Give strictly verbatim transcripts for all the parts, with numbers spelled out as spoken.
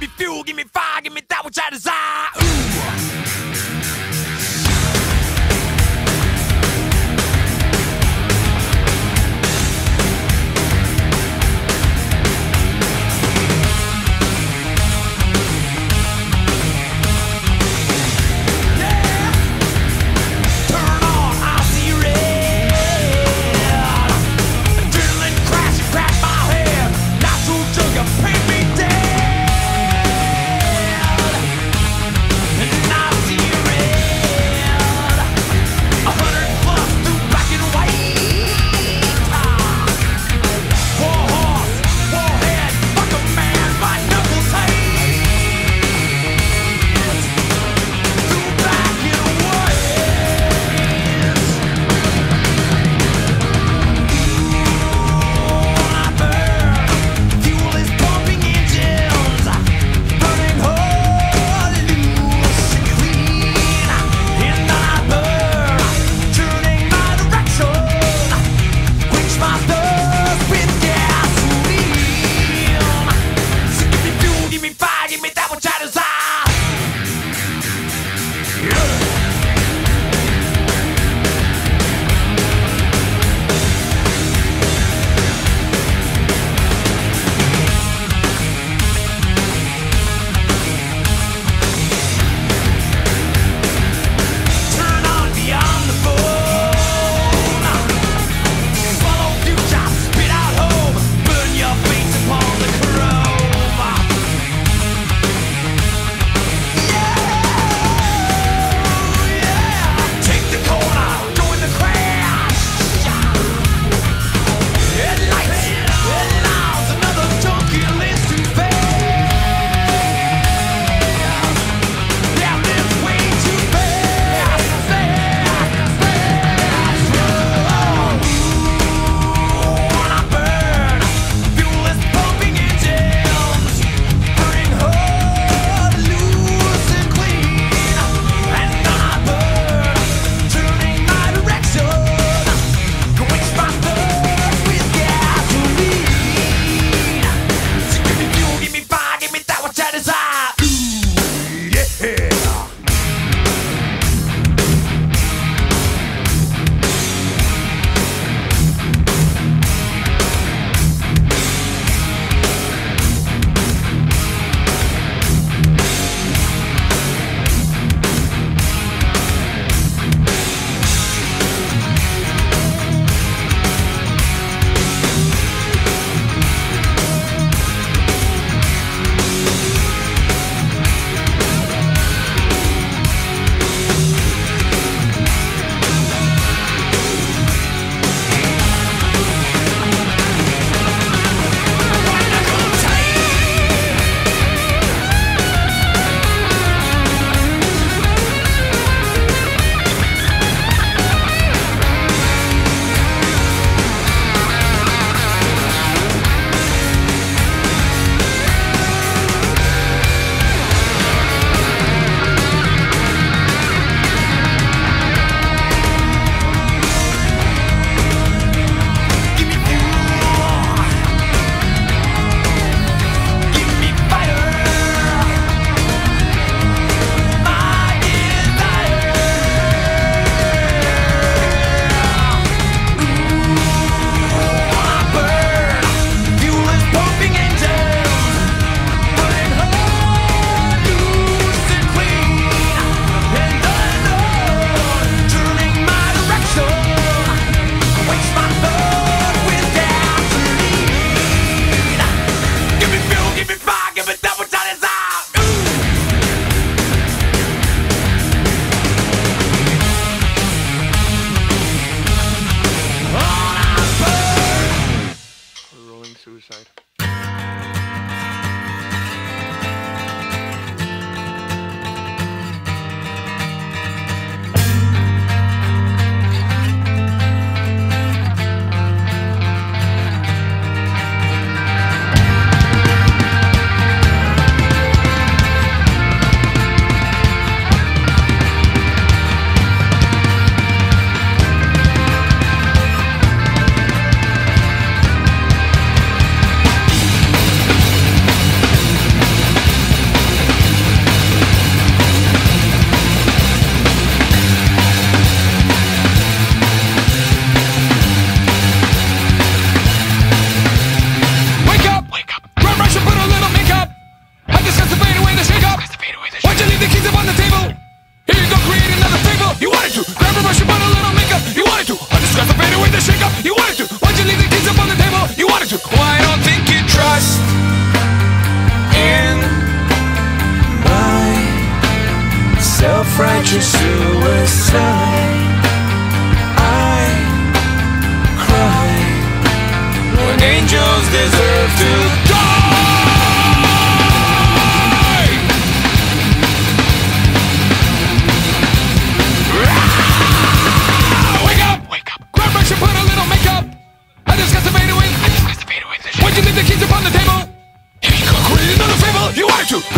me fuel, give me fire, give me that which I desire. Ooh.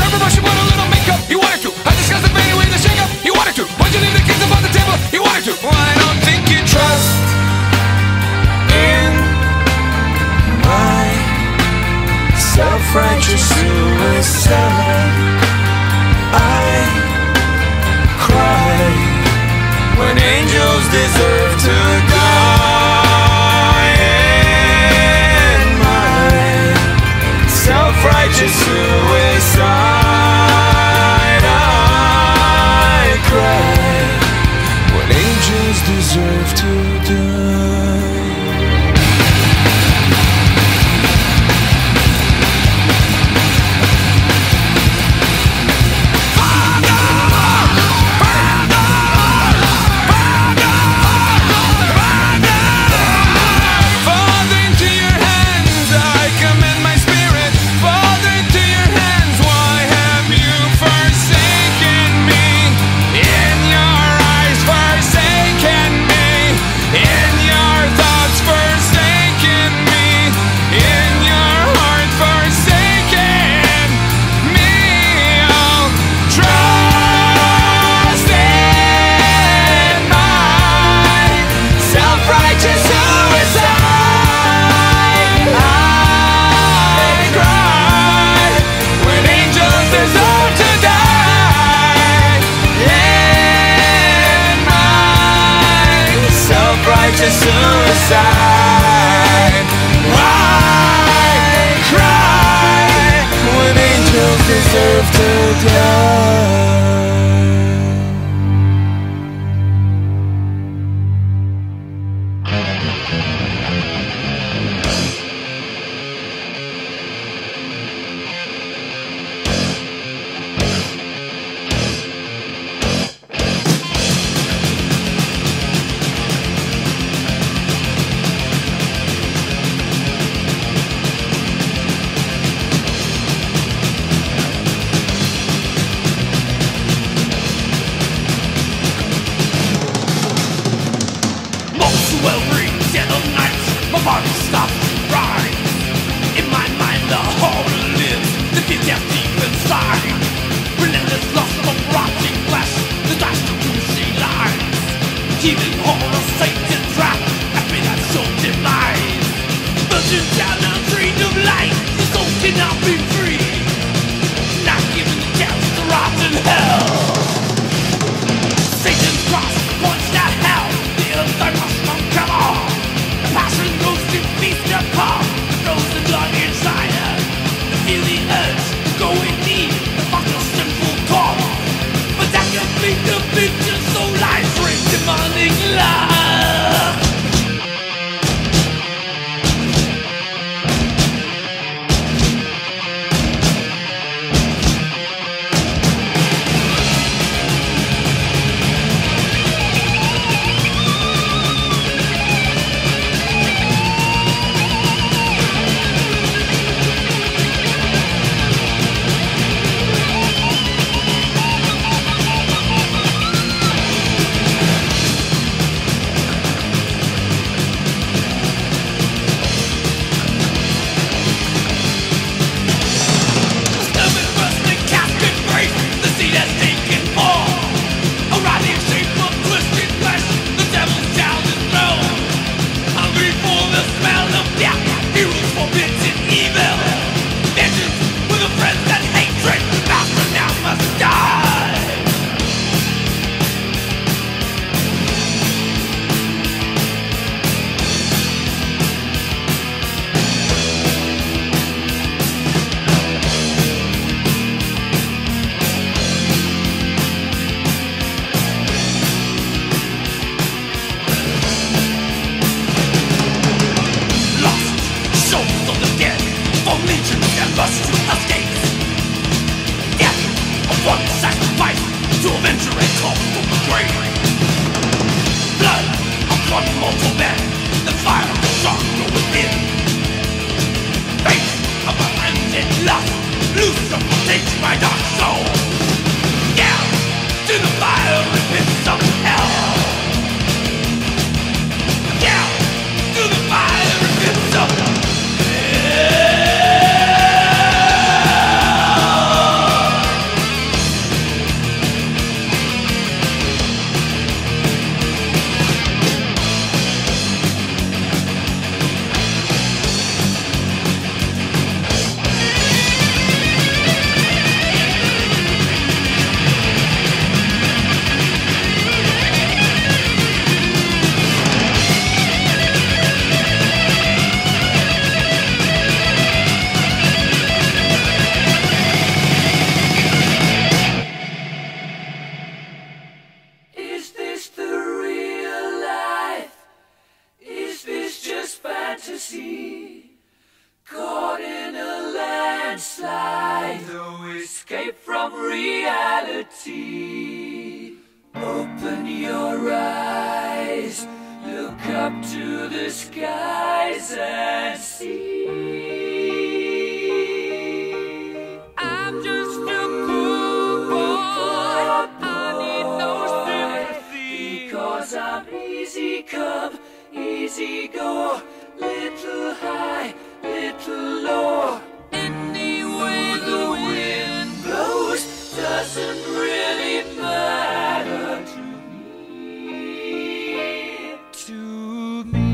Remember brushing with a little makeup? You wanted to. I discussed the fading way to shake up. You wanted to. Why'd you leave the kids up on the table? You wanted to. Well, I don't think you trust in my self-righteous suicide. I cry when angels deserve to die. In my self-righteous suicide, I cry when angels deserve to die. Suicide. Why cry when angels deserve to die? escape from reality. Open your eyes, look up to the skies and see. I'm just a poor boy, I need no sympathy, because I'm easy come, easy go, little high, little low. Any way the wind blows doesn't really matter to me, to me.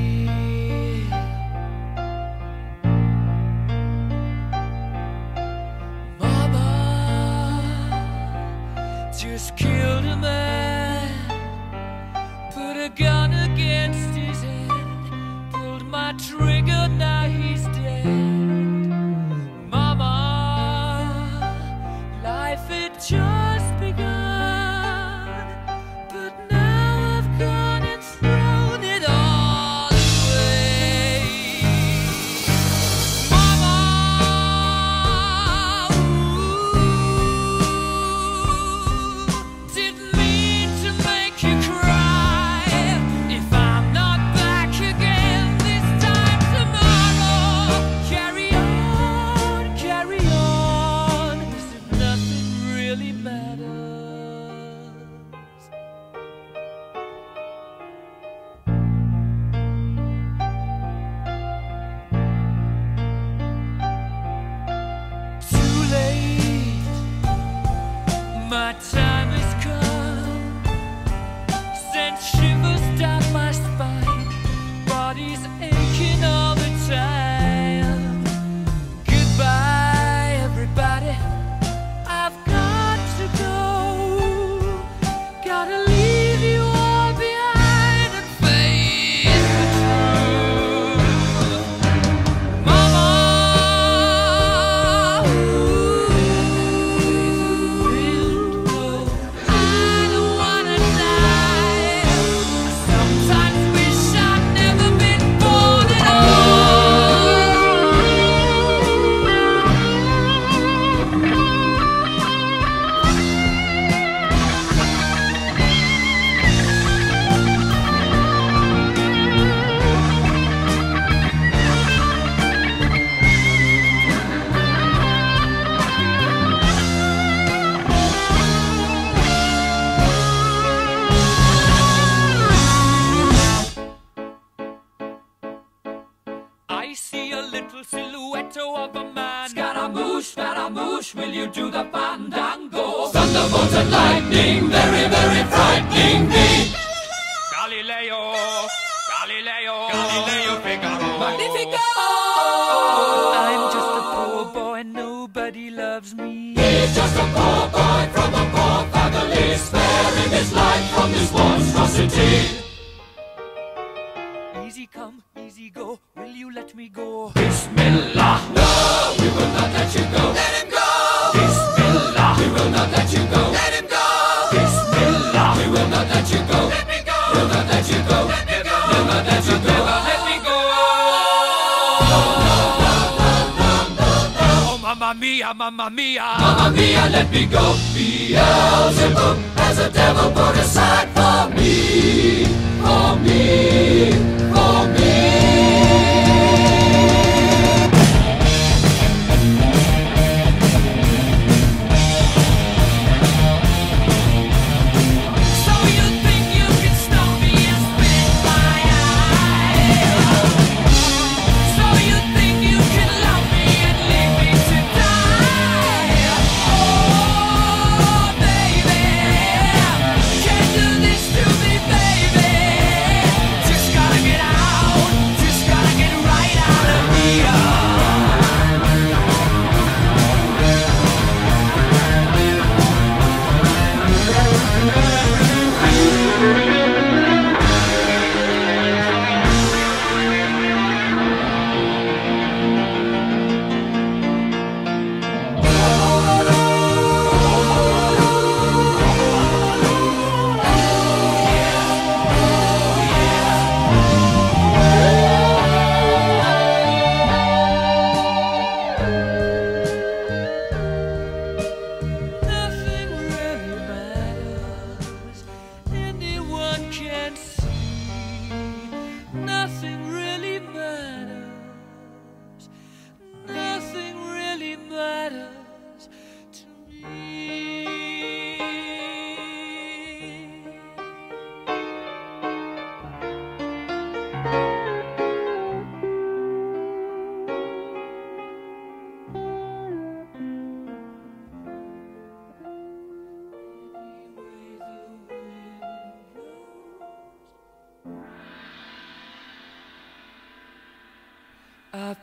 Mama just killed a man, put a gun against his head, pulled my trigger, now he's dead. Mama, life had just begun, but now I've gone and thrown it all away. Mama, ooh, didn't mean to make you cry. If I'm not back again this time tomorrow, carry on, carry on, as if nothing really matters. Too late, my time has come, sent shivers down my spine, body's aching all the time. Goodbye, everybody, I've got to go, gotta leave you all behind and face the truth. Mama, ooh, I don't wanna die. I sometimes wish I'd never been born at I see a little silhouette of a man. Scaramouche, Scaramouche, will you do the fandango? Thunderbolt and lightning, very, very frightening me. Galileo, Galileo, Galileo Figaro. Magnifico! I'm just a poor boy, nobody loves me. He's just a poor boy from a poor family, sparing his life from this monstrosity. Easy come, easy go, will you let me go? Bismillah, no, we will not let you go. Let him go. Bismillah, we will not let you go. Let him go. Bismillah, we will not let you go. Let me go. We'll not let you go. Let me go. We'll not let you go. Let me go! Oh, mamma mia, mamma mia. Mamma mia, let me go. Beelzebub has a devil put aside for me, for me, for me. So you think you can stop me and spit in my eye? So you think you can love me and leave me to die? Oh, baby, can't do this to me, baby. Just gotta get out, just gotta get right out.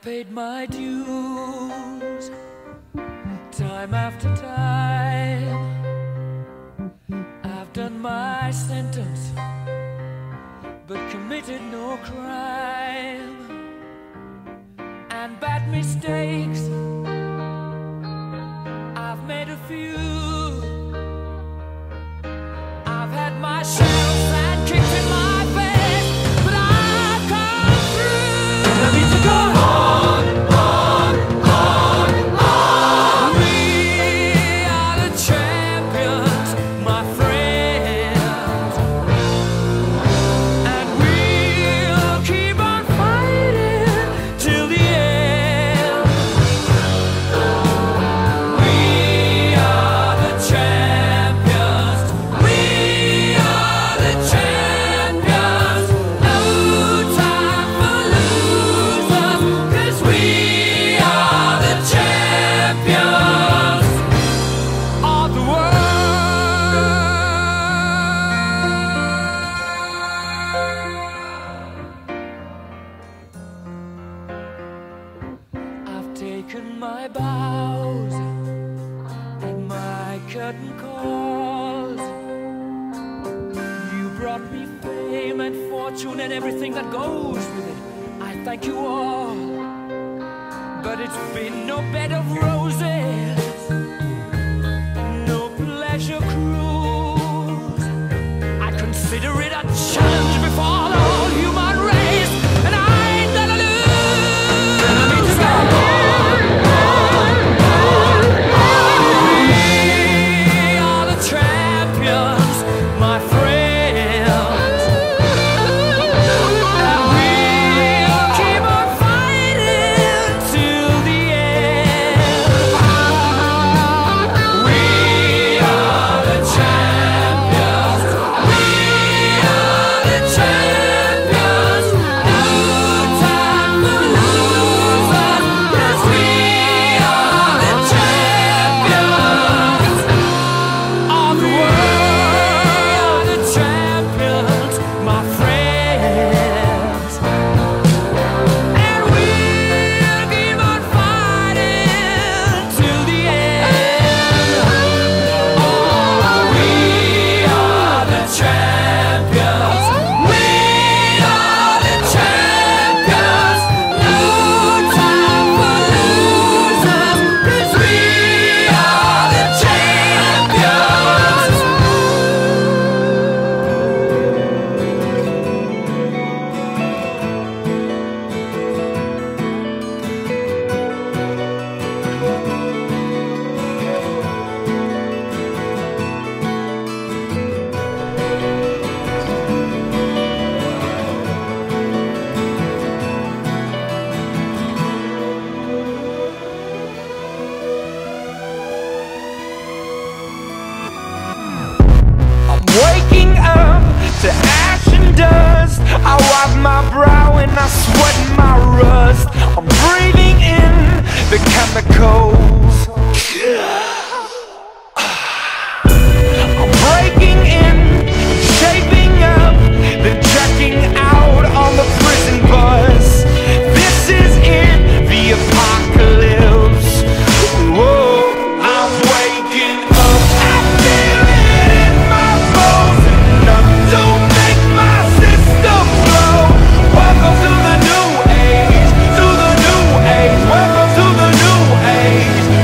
paid my dues time after time. I've done my sentence but committed no crime. And bad mistakes, I've made a few. I've had my shells and kicked in my face, but I've come through. I need to go on, on, on, on. We are the champions, my friends, and we'll keep on fighting till the end. We are the champions. We are the champions. No time for losers, 'cause we are the champions of the world. I've taken my bows and my curtain calls. You brought me fame and fortune and everything that goes with it. I thank you all, but it's been no bed of roses, no pleasure cruise. I consider it a challenge before the whole human race, and I ain't gonna lose. I need to go on, on, on, on. We are the champions, my friends, and we'll keep on fighting till the end. We are the champions. We are the champions. No time for losers, 'cause we are the champions of the world. The champions, my friends, and we'll keep on fighting till the end. Oh, we are the champions. We are the champions. No time for losers, 'cause we are the champions. I'm waking up to ash and dust. I wipe my brow and I sweat my rust. I'm breathing in the chemicals. I'm breaking in, shaping up, then checking out on the prison bus. This is it, the apocalypse. Whoa, I'm waking up. I feel it in my bones, enough to make my system blow. Welcome to the new age, to the new age. Welcome to the new age.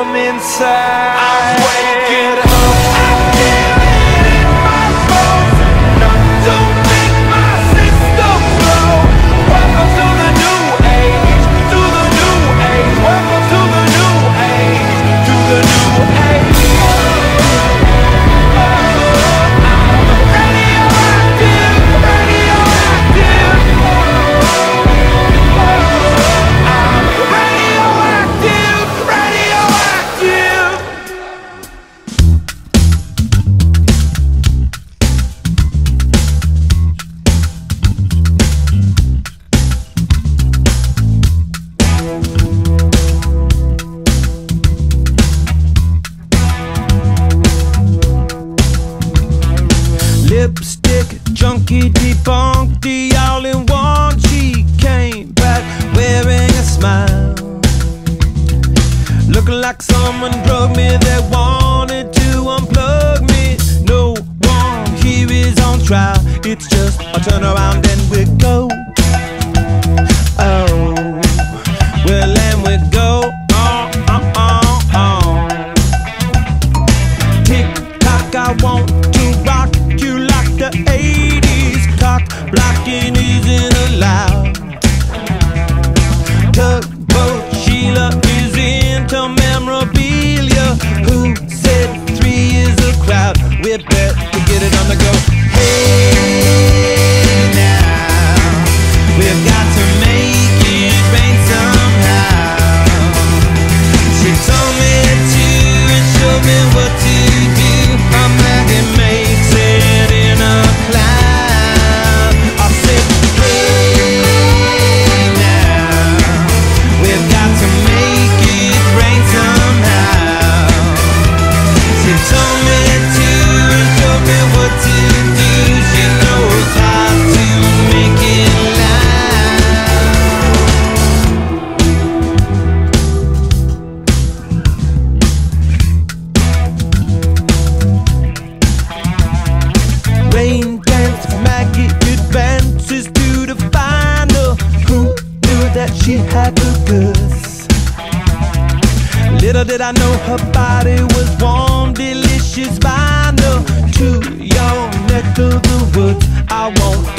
from inside. I'm waking up. I feel it in my bones. Enough to make my system blow. Welcome to the new age. To the new age. Welcome to the new age. To the new age. Radioactive, radioactive. I'm radioactive, radioactive. Lipstick, junkie, debunked, all in one. She came back wearing a smile, looking like someone drugged me. They wanted to unplug me. No one here is on trial. It's just a turn around and we go. Oh, well, and we go on, on, on, on. Tick tock, I want to rock you like the eighties. Cock blocking isn't allowed. Tugboat Sheila is into memorabilia. Who said three is a crowd? We bet to get it on the go. Hey now, we've got to make it rain somehow. She told me to and showed me what to do. A magnet makes it in a cloud. I said, hey now, we've got to make it rain somehow. She told me to and showed me what to do. She knows how to make it Rain dance, Maggie advances to the final. Who knew that she had the goods? Little did I know her body was warm, delicious vinyl. To your neck of the woods, I won't